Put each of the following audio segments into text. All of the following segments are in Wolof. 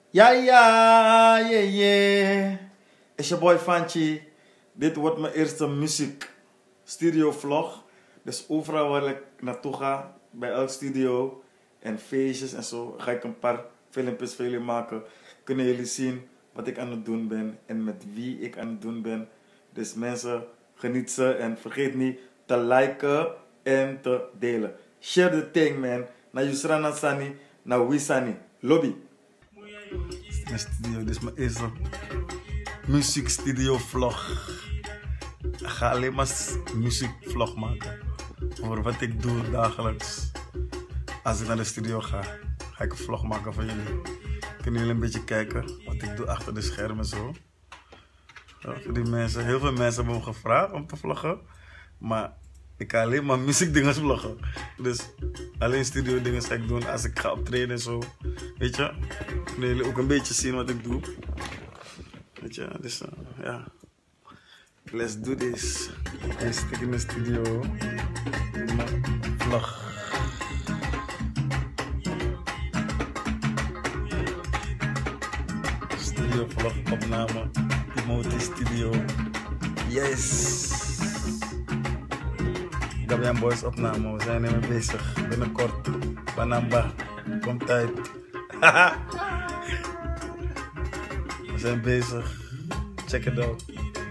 Ja, ja, yeah, yeah. Is je boy Fanchi. Dit wordt mijn eerste muziek studio vlog. Dus overal waar ik naartoe ga, bij elk studio en feestjes en zo, ga ik een paar filmpjes voor jullie maken. Kunnen jullie zien wat ik aan het doen ben en met wie ik aan het doen ben. Dus mensen, geniet ze en vergeet niet te liken en te delen. Share the thing, man. Na Yusrana Sani, na Wisani. Lobby. Mijn studio, dit is mijn eerste muziekstudio vlog. Ik ga alleen maar muziekvlog maken over wat ik doe dagelijks. Als ik naar de studio ga, ga ik een vlog maken van jullie. Kunnen jullie een beetje kijken wat ik doe achter de schermen zo. Voor die mensen, heel veel mensen hebben me gevraagd om te vloggen, maar ik ga alleen maar muziekdingen vloggen. Dus alleen studio dingen ga ik doen als ik ga optreden en zo. Weet je, kunnen jullie ook een beetje zien wat ik doe. Weet je, dus ja. Let's do this. Ik zit in de studio. Mijn vlog. Studio vlog opname. Timothy Studio. Yes. Gabian Boys opname. We zijn ermee bezig. Binnenkort. Banamba. Komt uit. We zijn bezig. Check it out.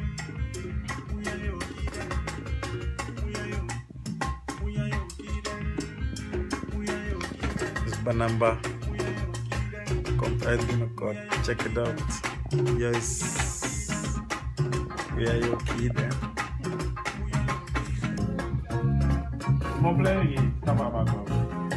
Banamba komt uit binnenkort. Check it out. Yes. We are your kid. Mon blé, ça va pas quoi.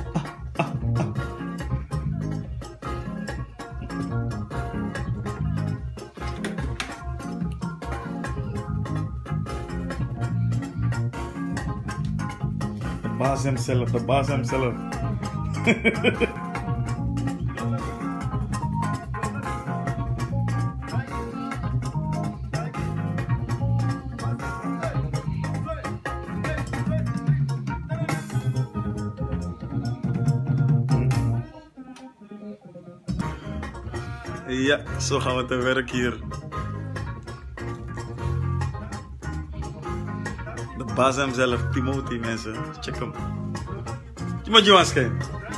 De baas hemzelf, de baas hemzelf. Ja, zo gaan we te werk hier. De baas hemzelf, Timothy, mensen. Check hem. Timothy Wanskijn.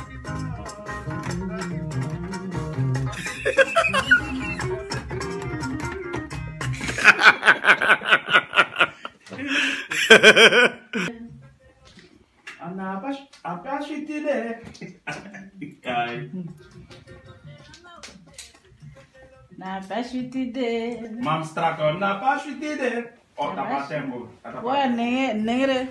Na pasutide. Mam strato na pasutide. O tapa tempo. Wa nengere.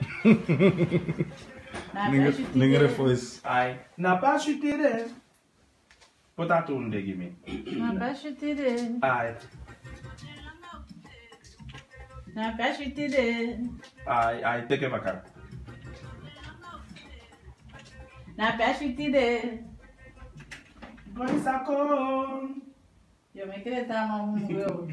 Na Ningere voice. Ai, na pasutide. Potato ndegi mi. Na pasutide. Ai, Na pasutide. ai teke bakar. Na pasutide. Goi sakon. Yo me quedé tan mal.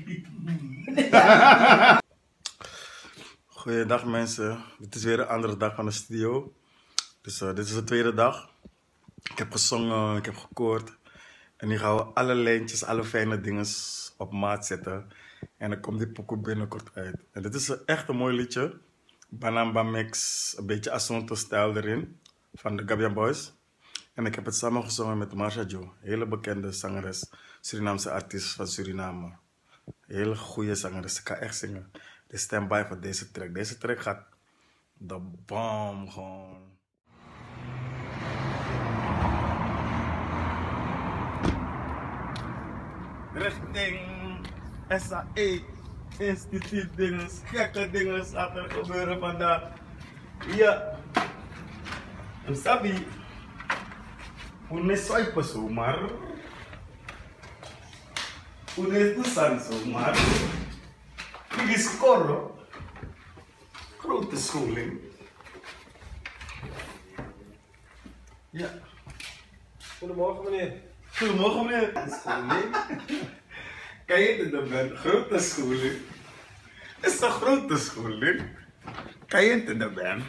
Goeiedag mensen, dit is weer een andere dag van de studio. Dus dit is de tweede dag. Ik heb gezongen, ik heb gekoord. En nu gaan we alle lijntjes, alle fijne dingen op maat zetten. En dan komt die pokoe binnenkort uit. En dit is echt een mooi liedje. Banamba Mix, een beetje Asonto-stijl erin. Van de Gabian Boys. En ik heb het samen gezongen met Marsha Jo. Hele bekende zangeres, Surinaamse artiest van Suriname. Hele goede zangeres, ze kan echt zingen. Dus stand by voor deze track. Deze track gaat de bom gewoon. Richting SAE, instituut dinges, gekke dinges gaat er gebeuren vandaag. Ja, en sabi, hoe ne swipen zomaar, hoe ne toestand zomaar. Die is scoren. Grote scholing. Ja. Goedemorgen meneer. Goedemorgen meneer. Scholing. Kan je het dan ben? Grote scholing. Is een grote scholing. Kan je het dan ben?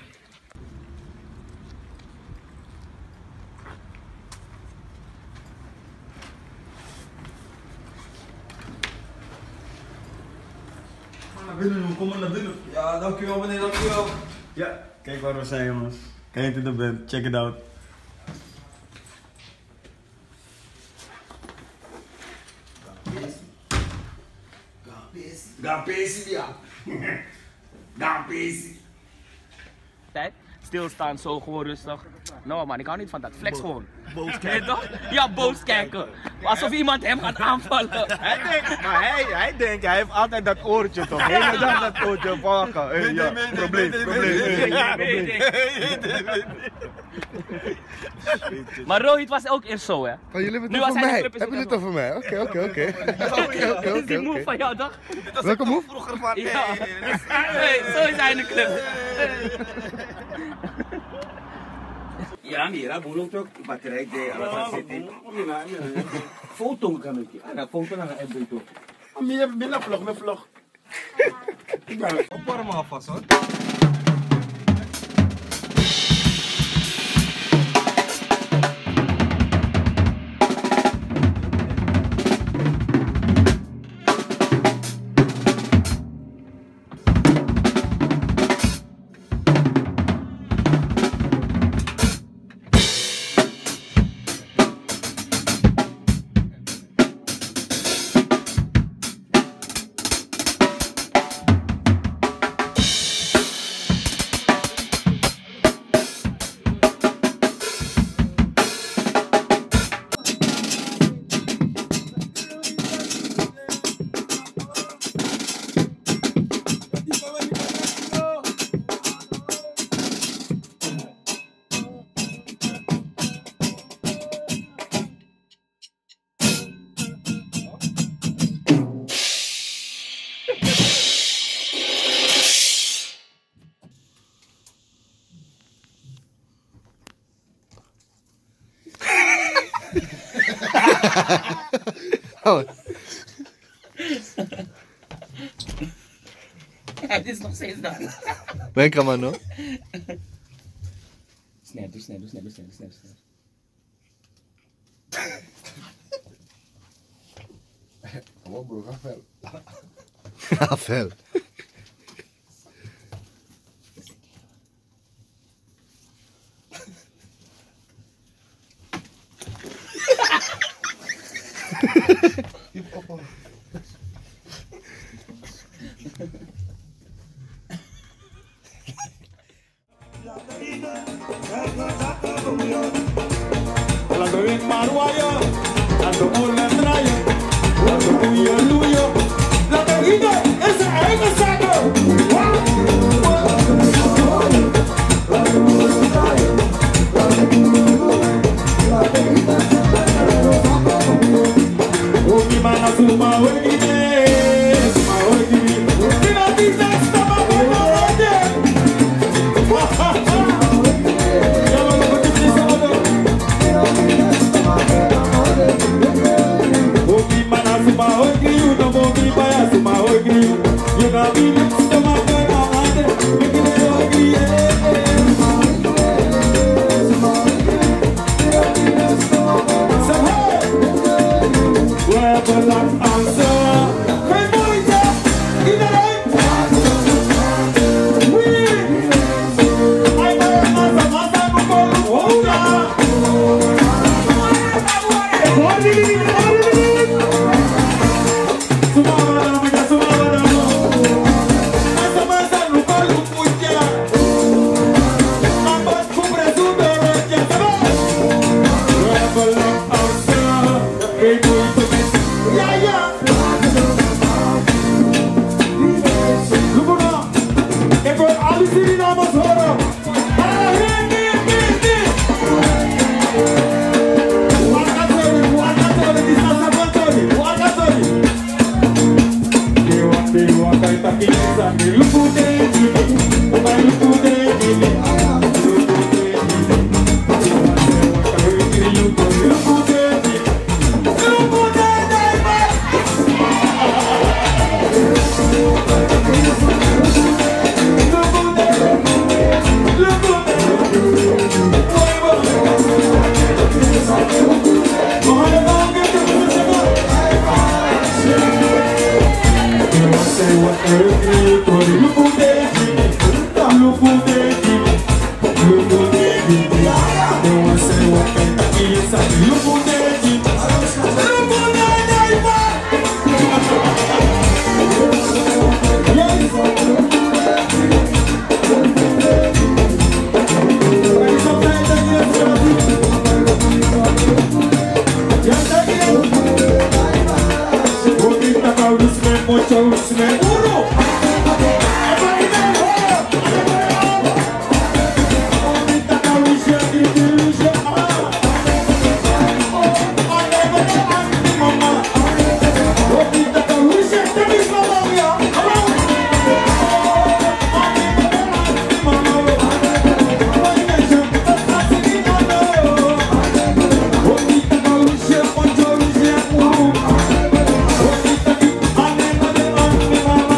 binnen, kom maar naar binnen. Ja, dankjewel meneer, dankjewel. Ja, kijk waar we zijn jongens. Kijk in de band, check it out. Gapesi, ja. Gapesi. Tijd. Stilstaan, zo gewoon rustig. No man, ik hou niet van dat. Flex gewoon. Boos kijken. Toch? Ja, boos kijken. Alsof iemand hem gaat aanvallen. Hij denkt, hij heeft altijd dat oortje toch? De hele dag dat oortje pakken. Hey, ja, probleem. Maar Rohit was ook eerst zo, hè? Oh, jullie hebben Nu het was over hij mij. de Hebben jullie het over mij? Oké. Dit is die move van jou, toch? Welke move? Vroeger van, Ja. Hey, zo is hij in de club. Ja, mira, bulong toch? Batterij de alasan zitten. Foto kan ik. Ada foto na FB toch. Mina vlog, mijn vlog. Opwarmen maar alvast hoor. Oh, Het is nog steeds daar. ven ka man, no? Snel. Kom op bro, ga fel. Ga fel. Lago in Maruayo, lago Ulandrayo, lago Tuyo, lago Ida, esa eigen zaken. Ogi mana suma ogi ne, suma ogi ne. Ina di testa ma bona ode. Ogi mana suma ogi you no ogi baya suma ogi you. You got me next to my girl ade. Ogi ne ogi Where the love answer. Hey boys, in the right. We. I know masa no colo. Oh yeah. Lupu Thank you.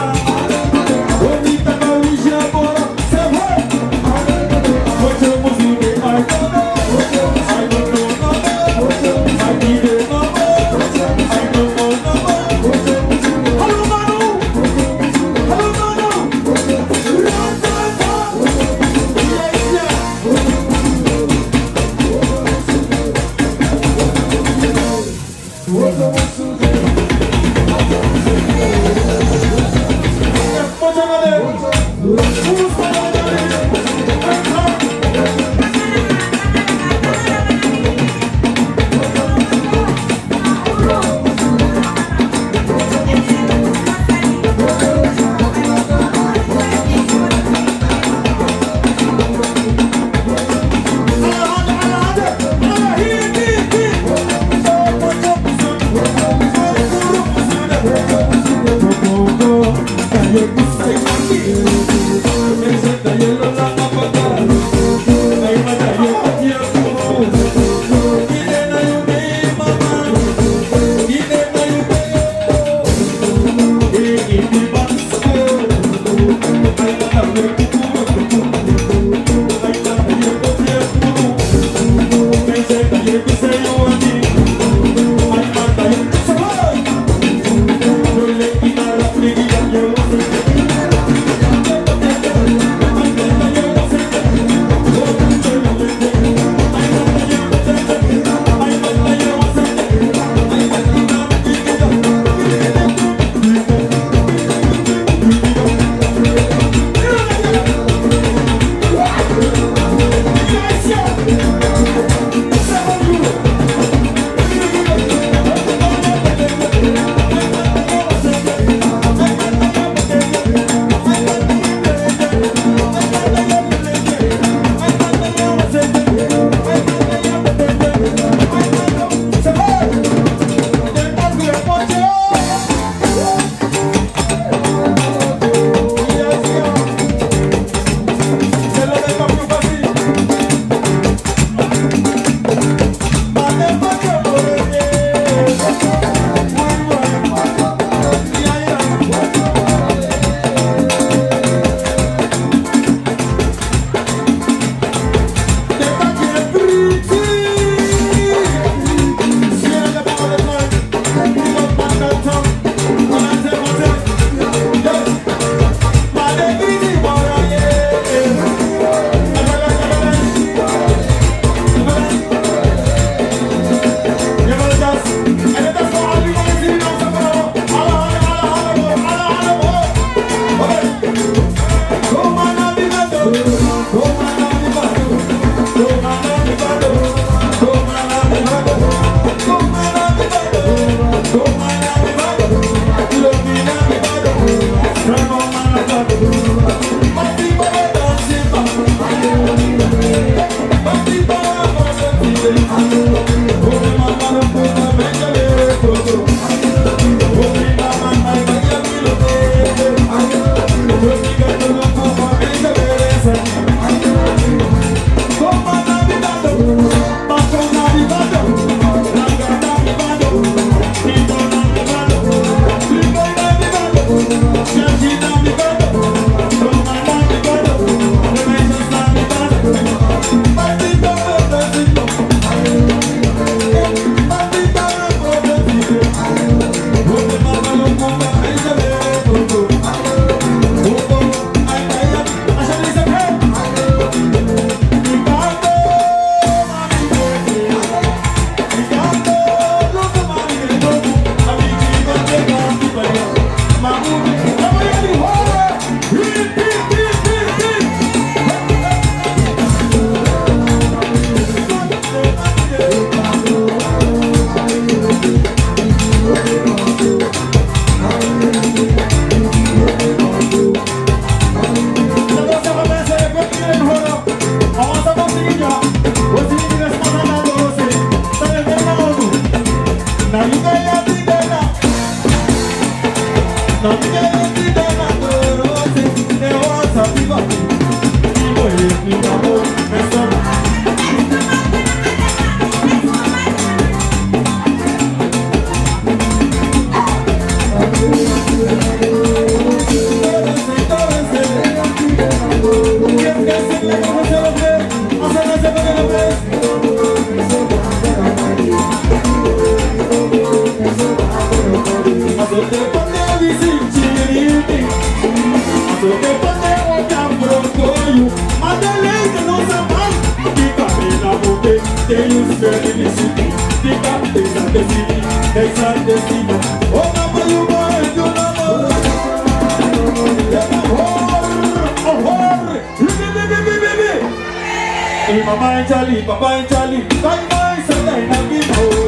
Non chiedi de naturose, ne osa viva. Oye, mi amor, me sobra. Papa and Charlie, bye bye, Sunday, now